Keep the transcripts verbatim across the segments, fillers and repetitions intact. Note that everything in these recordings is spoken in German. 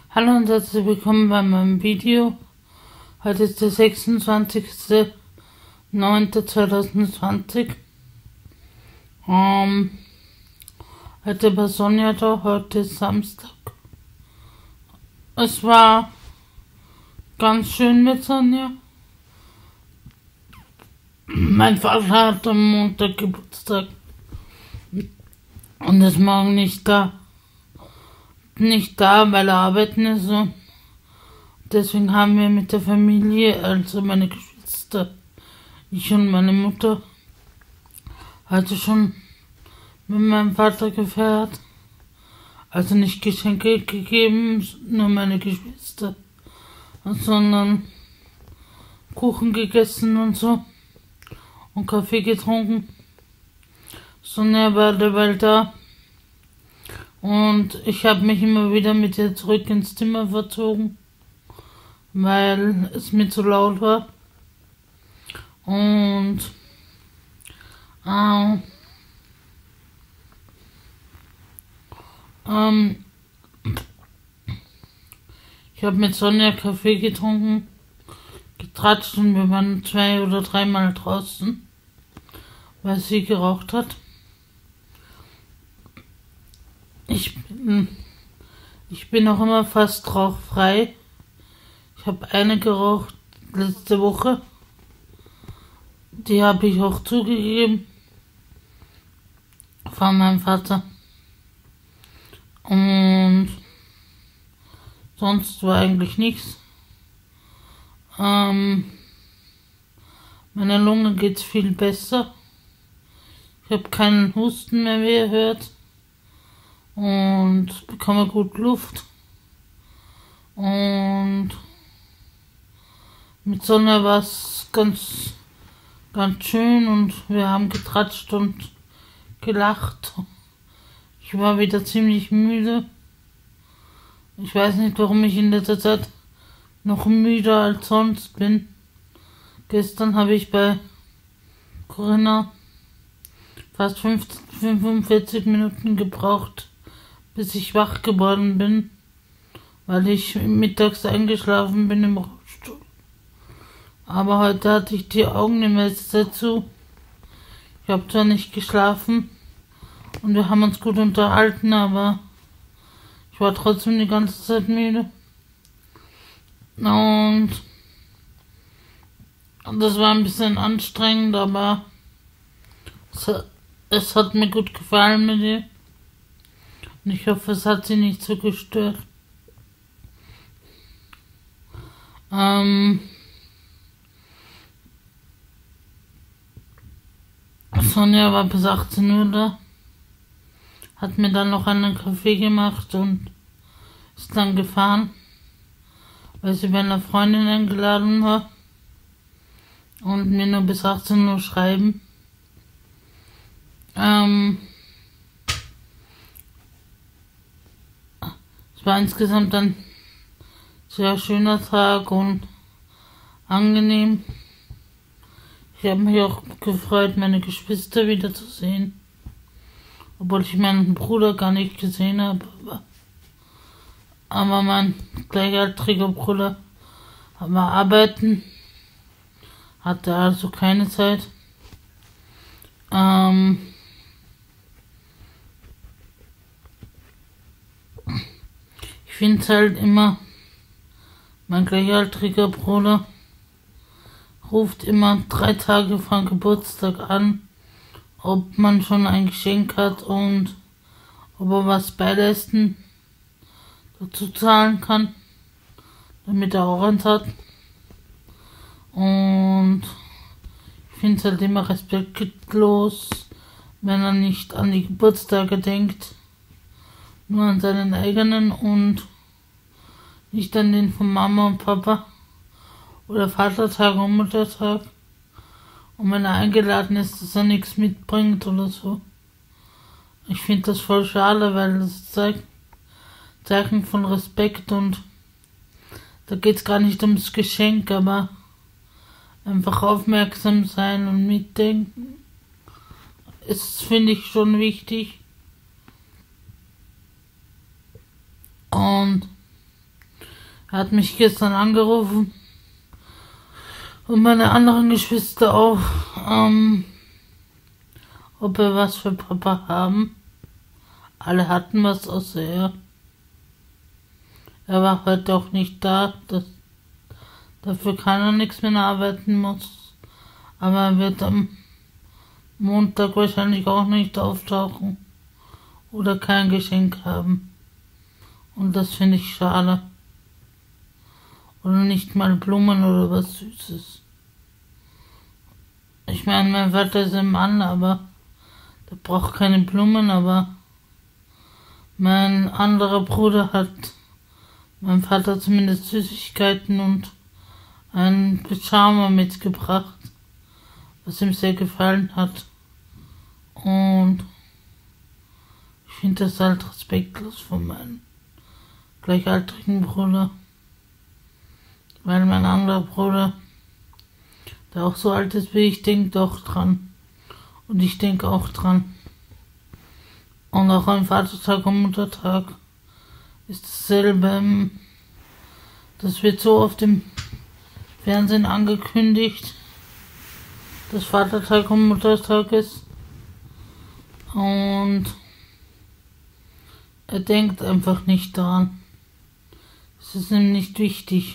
Hallo und herzlich willkommen bei meinem Video. Heute ist der sechsundzwanzigste neunte zweitausendzwanzig. Ähm, heute war Sonja da, heute ist Samstag. Es war ganz schön mit Sonja. Mein Vater hat am Montag Geburtstag und ist morgen nicht da. Nicht da, weil er arbeiten ist. Und deswegen haben wir mit der Familie, also meine Geschwister, ich und meine Mutter, heute schon mit meinem Vater gefeiert. Also nicht Geschenke gegeben, nur meine Geschwister, sondern Kuchen gegessen und so und Kaffee getrunken. Sonja war dabei da. Und ich habe mich immer wieder mit ihr zurück ins Zimmer verzogen, weil es mir zu laut war. Und äh, ähm, ich habe mit Sonja Kaffee getrunken, getratscht und wir waren zwei oder dreimal draußen, weil sie geraucht hat. Ich bin, ich bin auch immer fast rauchfrei. Ich habe eine geraucht letzte Woche. Die habe ich auch zugegeben von meinem Vater. Und sonst war eigentlich nichts. Ähm, meiner Lunge geht's viel besser. Ich habe keinen Husten mehr, wie ihr hört. Und bekomme gut Luft. Und mit Sonne war es ganz, ganz schön und wir haben getratscht und gelacht. Ich war wieder ziemlich müde. Ich weiß nicht, warum ich in letzter Zeit noch müder als sonst bin. Gestern habe ich bei Corinna fast fünfundvierzig Minuten gebraucht, bis ich wach geworden bin, weil ich mittags eingeschlafen bin im Rollstuhl. Aber heute hatte ich die Augen die meiste Zeit zu. Ich habe zwar nicht geschlafen und wir haben uns gut unterhalten, aber ich war trotzdem die ganze Zeit müde. Und das war ein bisschen anstrengend, aber es, es hat mir gut gefallen mit ihr. Und ich hoffe, es hat sie nicht so gestört. Ähm, Sonja war bis achtzehn Uhr da, hat mir dann noch einen Kaffee gemacht und ist dann gefahren, weil sie bei einer Freundin eingeladen war und mir nur bis achtzehn Uhr schreiben. Ähm, Es war insgesamt ein sehr schöner Tag und angenehm. Ich habe mich auch gefreut, meine Geschwister wiederzusehen, obwohl ich meinen Bruder gar nicht gesehen habe. Aber, aber mein gleichaltriger Bruder war arbeiten, hatte also keine Zeit. Ähm, Ich finde es halt immer, mein gleichaltriger Bruder ruft immer drei Tage vor Geburtstag an, ob man schon ein Geschenk hat und ob er was beileisten dazu zahlen kann, damit er auch eins hat. Und ich finde es halt immer respektlos, wenn er nicht an die Geburtstage denkt, nur an seinen eigenen und nicht an den von Mama und Papa oder Vatertag und Muttertag. Und wenn er eingeladen ist, dass er nichts mitbringt oder so. Ich finde das voll schade, weil das zeigt Zeichen von Respekt und da geht es gar nicht ums Geschenk, aber einfach aufmerksam sein und mitdenken ist, finde ich, schon wichtig. Und Er hat mich gestern angerufen und meine anderen Geschwister auch, ähm, ob wir was für Papa haben. Alle hatten was außer er. Er war heute auch nicht da, das, dafür kann er nichts mehr arbeiten muss. Aber er wird am Montag wahrscheinlich auch nicht auftauchen oder kein Geschenk haben. Und das finde ich schade. Oder nicht mal Blumen oder was Süßes. Ich meine, mein Vater ist ein Mann, aber der braucht keine Blumen, aber mein anderer Bruder hat meinem Vater zumindest Süßigkeiten und einen Pyjama mitgebracht, was ihm sehr gefallen hat. Und ich finde das halt respektlos von meinem gleichaltrigen Bruder. Weil mein anderer Bruder, der auch so alt ist wie ich, denkt auch dran. Und ich denke auch dran. Und auch am Vatertag und Muttertag ist dasselbe. Das wird so oft im Fernsehen angekündigt, dass Vatertag und Muttertag ist. Und er denkt einfach nicht daran. Es ist ihm nicht wichtig.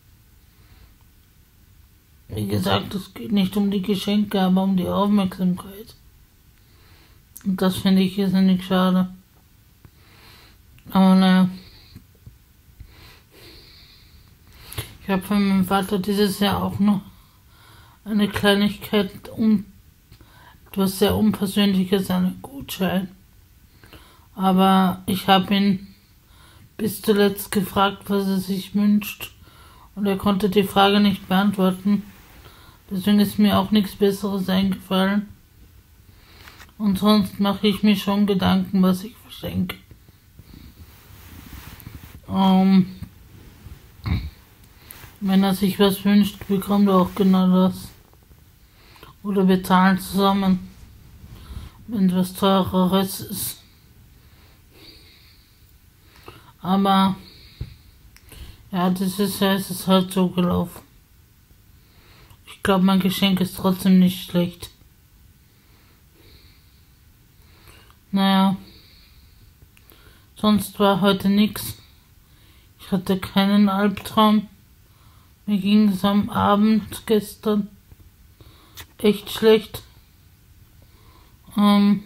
Wie gesagt, es geht nicht um die Geschenke, aber um die Aufmerksamkeit. Und das finde ich irrsinnig schade. Aber naja. Ich habe von meinem Vater dieses Jahr auch noch eine Kleinigkeit, um etwas sehr Unpersönliches, einen Gutschein. Aber ich habe ihn bis zuletzt gefragt, was er sich wünscht. Und er konnte die Frage nicht beantworten. Deswegen ist mir auch nichts Besseres eingefallen. Und sonst mache ich mir schon Gedanken, was ich verschenke. Ähm, wenn er sich was wünscht, bekommt er auch genau das. Oder wir zahlen zusammen, wenn es was Teureres ist. Aber ja, dieses Jahr ist es halt so gelaufen. Ich glaube, mein Geschenk ist trotzdem nicht schlecht. Naja, sonst war heute nichts. Ich hatte keinen Albtraum. Mir ging es am Abend gestern echt schlecht. Ähm,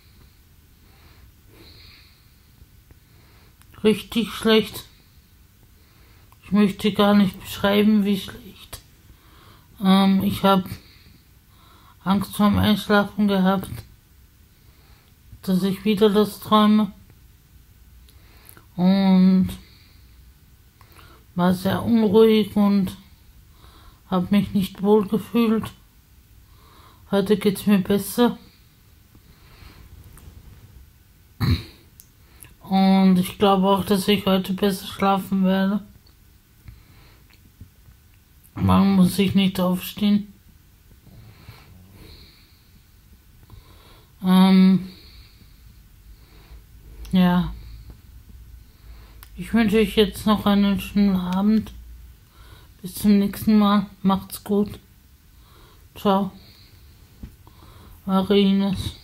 richtig schlecht. Ich möchte gar nicht beschreiben, wie schlecht. Ähm, ich habe Angst vorm Einschlafen gehabt, dass ich wieder das träume. Und war sehr unruhig und habe mich nicht wohl gefühlt. Heute geht's mir besser. Und ich glaube auch, dass ich heute besser schlafen werde. Morgen muss ich nicht aufstehen. Ähm, ja. Ich wünsche euch jetzt noch einen schönen Abend. Bis zum nächsten Mal. Macht's gut. Ciao. Eure Ines.